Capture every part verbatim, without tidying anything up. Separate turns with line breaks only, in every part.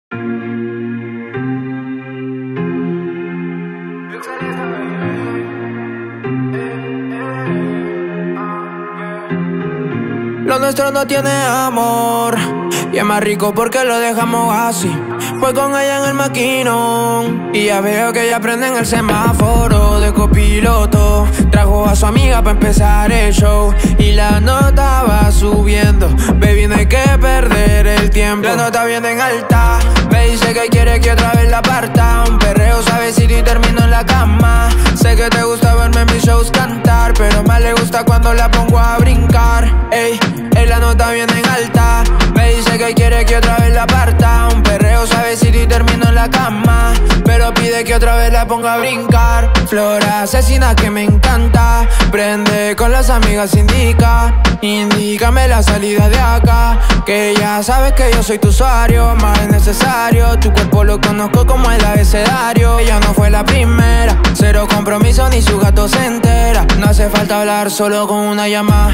Lo nuestro no tiene amor y es más rico porque lo dejamos así. Fue con ella en el maquinón y ya veo que ella prende en el semáforo de copiloto. Trajo a su amiga para empezar el show y la nota va subiendo. Baby, no hay que perder el tiempo. La nota viene en alta. Me dice que quiere que otra vez la parta. Un perreo suavecito y termino en la cama. Sé que te gusta verme en mis shows cantar, pero más le gusta cuando la pongo a brincar. Ey, ey, la nota viene en alta. Me dice que quiere que otra vez la parta. Un perreo suavecito y termino en la cama, pero pide que otra vez la ponga a brincar. Flor asesina que me encanta. Prende con las amigas, indica. Indícame la salida de acá, que ya sabes que yo soy tu usuario. Más es necesario, tu cuerpo lo conozco como el abecedario. Ella no fue la primera, cero compromiso ni su gato se entera. No hace falta hablar, solo con una llamada,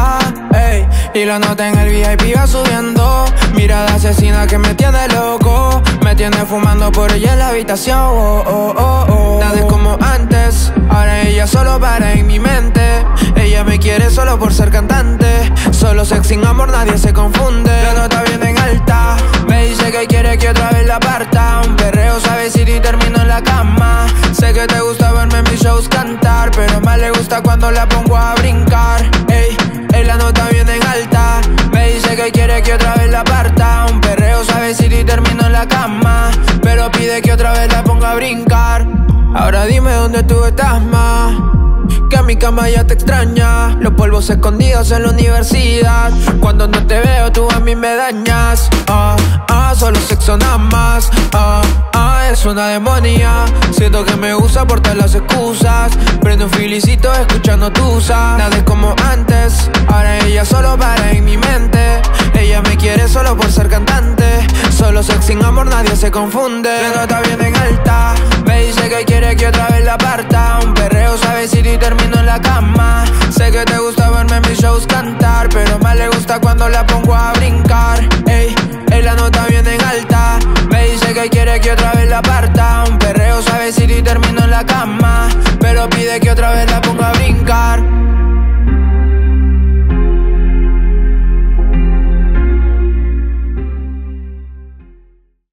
ey. Y la nota en el V I P va subiendo. Mirada asesina que me tiene loco. Me tiene fumando por ella en la habitación, oh, oh, oh, oh. Nada es como antes, ahora ella solo para en mi mente. Ella me quiere solo por ser cantante. Solo sex sin amor, nadie se confunde. La nota viene en alta. Me dice que quiere que otra vez la parta. Un perreo suavecito y termino en la cama. Sé que te gusta verme en mis shows cantar, pero más le gusta cuando la pongo a brincar. Ey, ey, la nota viene en alta. Me dice que quiere que otra vez la parta. Un perreo suavecito y termino en la cama, pero pide que otra vez la ponga a brincar. Ahora dime dónde tú estás más, que a mi cama ya te extraña. Los polvos escondidos en la universidad. Cuando no te veo tú a mí me dañas. Ah, ah, solo sexo nada más. Ah, ah, es una demonia. Siento que me usa por todas las excusas. Prendo un filicito escuchando tusa. Nada es como antes, ahora ella solo para en mi mente. Ella me quiere solo por ser cantante. Solo sex sin amor, nadie se confunde. La nota viene en alta. Me dice que quiere que otra vez la parta. Un perreo suavecito y termino en la cama. Sé que te gusta verme en mis shows cantar, pero más le gusta cuando la pongo a brincar. Ey, ey, la nota viene en alta. Me dice que quiere que otra vez la parta. Un perreo suavecito y termino en la cama, pero pide que otra vez la ponga a brincar.